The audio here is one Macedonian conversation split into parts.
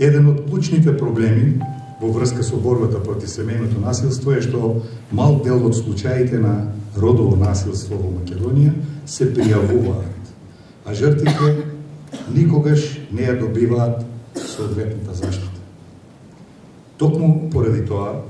Еден од клучните проблеми во врска со борбата против семејното насилство е што мал дел од случаите на родово насилство во Македонија се пријавуваат, а жртвите никогаш не ја добиваат соодветната заштита. Токму поради тоа,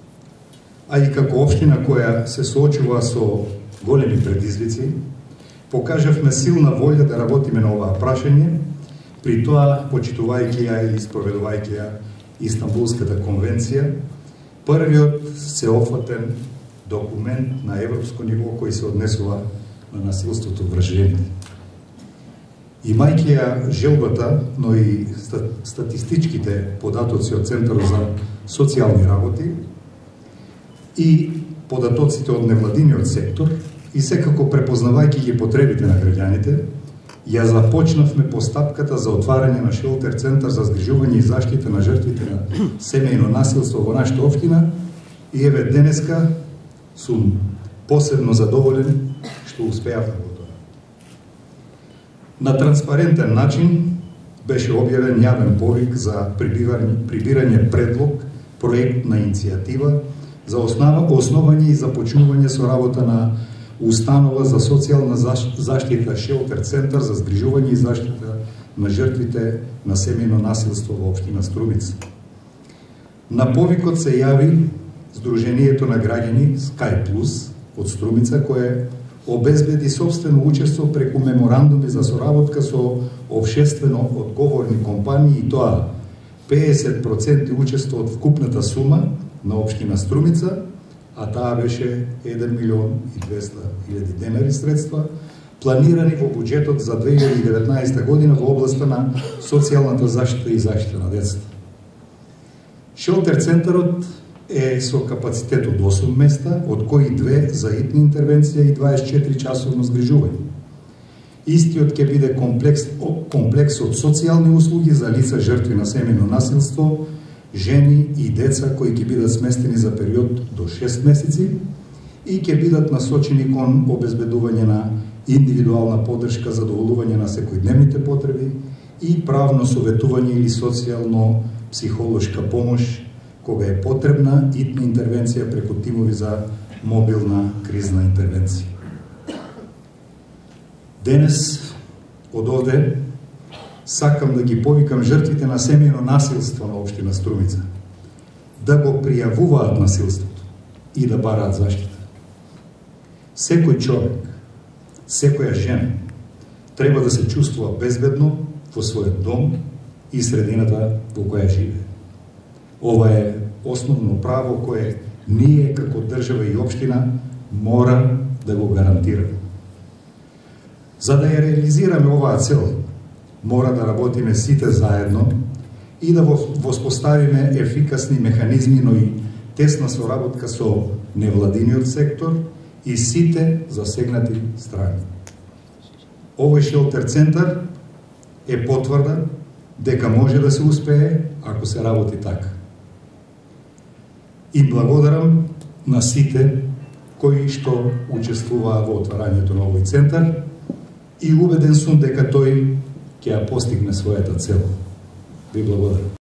а и како општина која се соочува со големи предизвици, покажавме силна волја да работиме на оваа прашање, при тоа почитувајќи ја и спроведувајќи ја Истанбулската конвенција, првиот сеопфатен документ на европско ниво кој се однесува на насилството врз жените. Имајќи ја желбата, но и статистичките податоци од Центарот за социјални работи и податоците од невладиниот сектор, и секако препознавајќи ги потребите на граѓаните, ја започнавме постапката за отварање на шелтер центар за згрижување и заштита на жртвите на семејно насилство во нашата општина, и еве денеска сум посебно задоволен што успеавме во тоа. На транспарентен начин беше објавен јавен повик за прибирање предлог, проект на иницијатива за основање и започнување со работа на установа за социјална заштита шелтер центар за згрижување и заштита на жртвите на семејно насилство во општина Струмица. На повикот се јави Сдруженијето на граѓани Скај Плюс од Струмица, кое обезбеди собствено учество преку меморандуми за соработка со општествено одговорни компании, и тоа 50% учество од вкупната сума на општина Струмица, а таа беше 1.200.000 денари средства, планирани во буџетот за 2019 година во областа на социјалната заштита и заштита на децата. Шелтер центарот е со капацитет од 8 места, од кои 2 за итна интервенција и 24 часовно згрижување. Истиот ќе биде комплекс од социјални услуги за лица жртви на семејно насилство, жени и деца кои ќе бидат сместени за период до 6 месеци и ќе бидат насочени кон обезбедување на индивидуална поддршка, задоволување на секојдневните потреби и правно советување или социјално-психолошка помош кога е потребна итна интервенција преку тимови за мобилна кризна интервенција. Денес од овде сакам да ги повикам жртвите на семејно насилство на општина Струмица да го пријавуваат насилството и да бараат заштита. Секој човек, секоја жена треба да се чувствува безбедно во својот дом и средината во која живее. Ова е основно право кое ние како држава и општина мора да го гарантираме. За да ја реализираме оваа цел, мора да работиме сите заедно и да воспоставиме ефикасни механизми, но и тесна соработка со невладиниот сектор и сите засегнати страни. Овој шелтер центар е потврда дека може да се успее ако се работи така. И благодарам на сите кои што учествуваа во отварањето на овој центар и убеден сум дека тој ќе ја постигне својата цел. Ви благодарам.